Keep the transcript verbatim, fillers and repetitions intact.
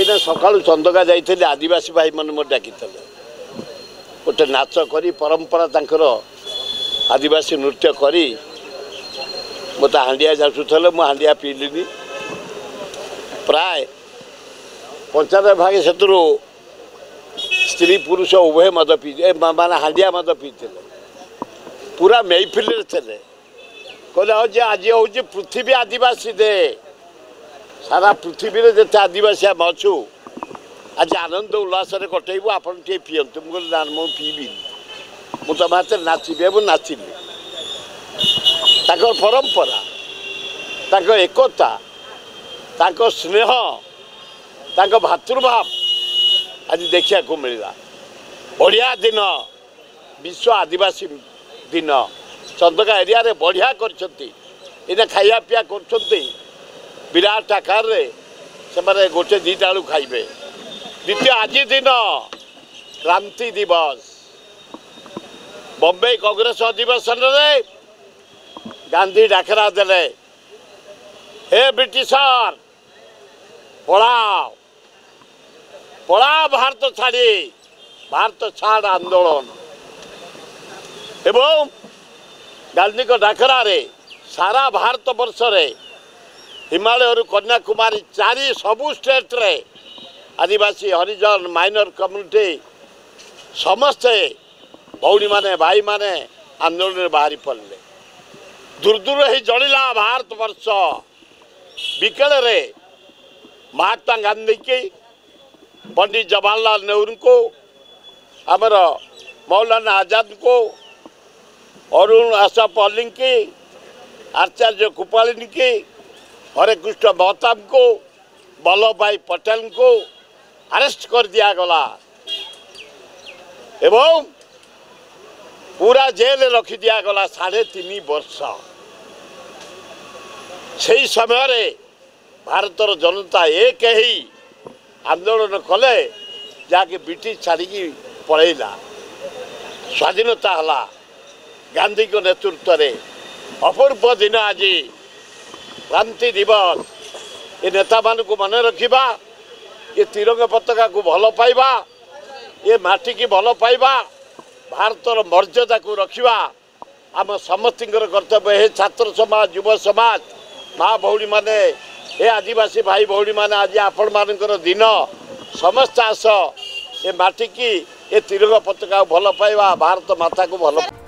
मुझे सका चंदका जाइए आदिवासी भाई मैंने मोट डाकी गोटे नाच करी परंपरा तंकर आदिवासी नृत्य करी मत हांडिया जाचुले मु हांडिया पीलिनी प्राय पंचानबे भाग से स्त्री पुरुष उभय मद पी माने हांडिया मद पीते पूरा मेहफिल थे कहले हाँ आज हूँ पृथ्वी आदिवासी दे सारा पृथ्वी जिते आदिवासी आम अच्छु आज आनंद उल्लास कटेबू आपड़ टे पीयंतु मुझे ना मु पीबी मु तुम हाथ नाचबी और नाचिली परंपरा ताको एकता ताको स्नेह ताको भातृभाव आज देखा को मिलला बढ़िया दिन विश्व आदिवासी दिन चंदका एरिया रे बढ़िया कर खाया पिया कर विराट आकार से गोटे दीटा बेलू खाइबे द्वितीय आज दिन क्रांति दिवस बम्बई कांग्रेस अधिवेशन रे गांधी डाकरा देले हे ब्रिटिशर पढ़ाओ पढ़ा भारत छाड़ी भारत छाड़ आंदोलन एवं गांधी को डाकरा रे सारा भारत वर्ष रे हिमालय कन्याकुमारी चारि सबु स्टेट रे आदिवासी हरिजन माइनर कम्युनिटी समस्ते भौणी माने भाई माने आंदोलन में बाहरी पड़े दूर दूर ही जलिला भारत वर्ष विकेल रे महात्मा गांधी की पंडित जवाहरलाल नेहरू को आमर मौलाना आजाद को अरुण आसफ अली की आचार्य कृपालिनी की हरे कृष्ण महताब को वल्लभ भाई पटेल को अरेस्ट कर दिया गला एवं पूरा जेल रखी दिया गला साढ़े तीन वर्ष से समय रे भारतर जनता एक ही आंदोलन कले जाके ब्रिटिश छाड़ी पलैला स्वाधीनता हला गांधी को नेतृत्व में अपूर्व दिन आज क्रांति दिवस ये नेता मान को मन रखा ये तिरंगा पताका को भल पाइबा ये माटी की भल पाइबा भारतर मर्यादा को रखा आम समस्त कर्तव्य है छात्र समाज युव समाज माँ भौणी माने ए आदिवासी भाई भौणी माने आज आपण मानकर दिन समस्त आस ए माटी की ए तिरंगा पताका भल पाइबा भारत माता को भल